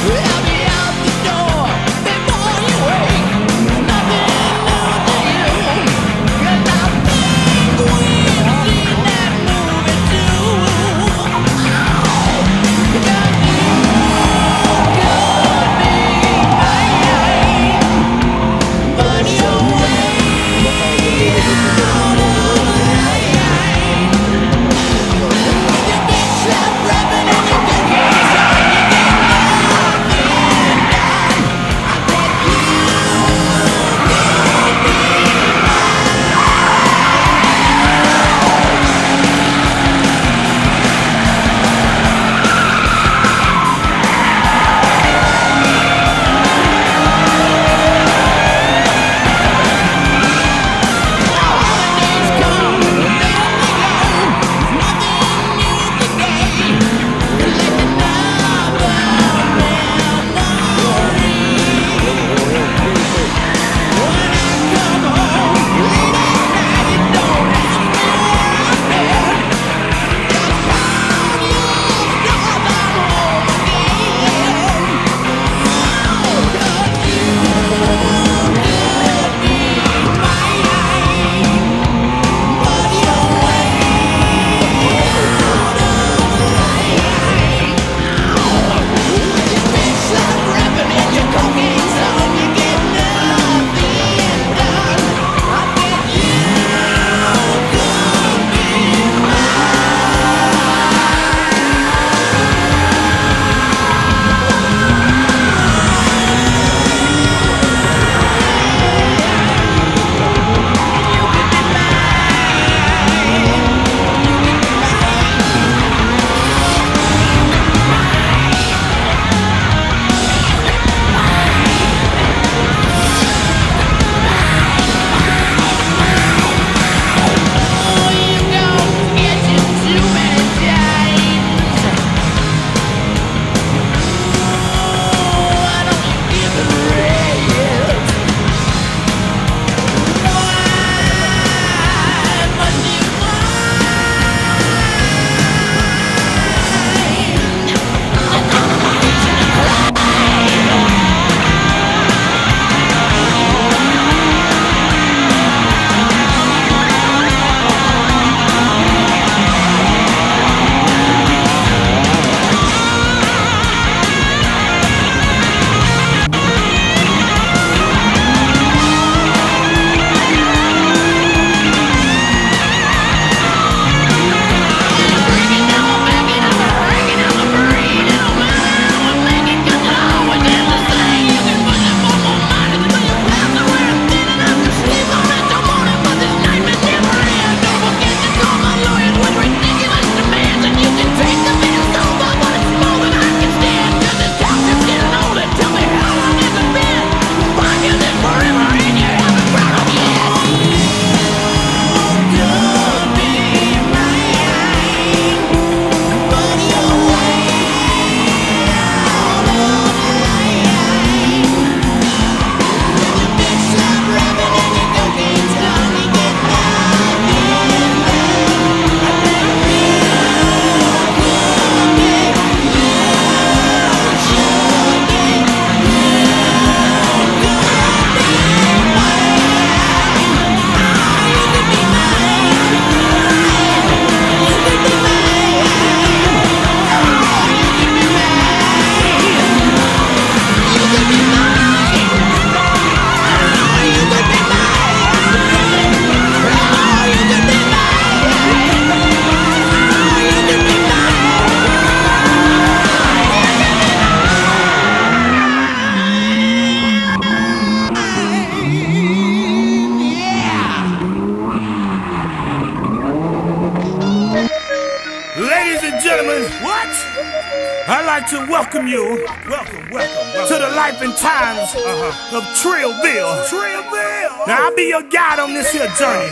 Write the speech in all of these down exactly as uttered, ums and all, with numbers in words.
I'd like to welcome you welcome, welcome, welcome. to the life and times uh-huh. of Trillville. Trillville. Now I'll be your guide on this here journey.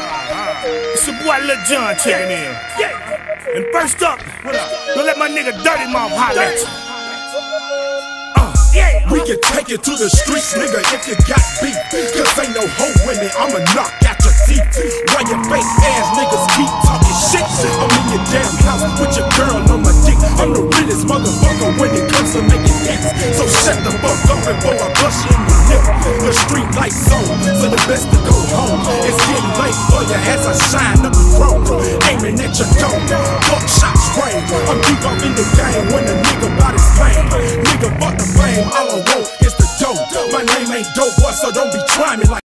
Uh-huh. It's your boy Lil John checking in. Yeah. And first up, don't let my nigga Dirty Mouth holler at you. Uh, yeah. We can take it to the streets, nigga, if you got beef. Cause ain't no hoe in it, I'ma knock out your teeth. Why your fake ass niggas keep talking shit? shit. I'm in your damn house with your girl on my dick. I'm the realest motherfucker when it comes to making hits. So shut the fuck up before I bust you in the lip. The street lights on, for the best to go home. It's getting late for you as I shine up the road, aiming at your dome. Buckshots rain. I'm deep up in the game when a nigga bout his fame. Nigga fuck the flame, all I want is the dope. My name ain't dope boy, so don't be trying me like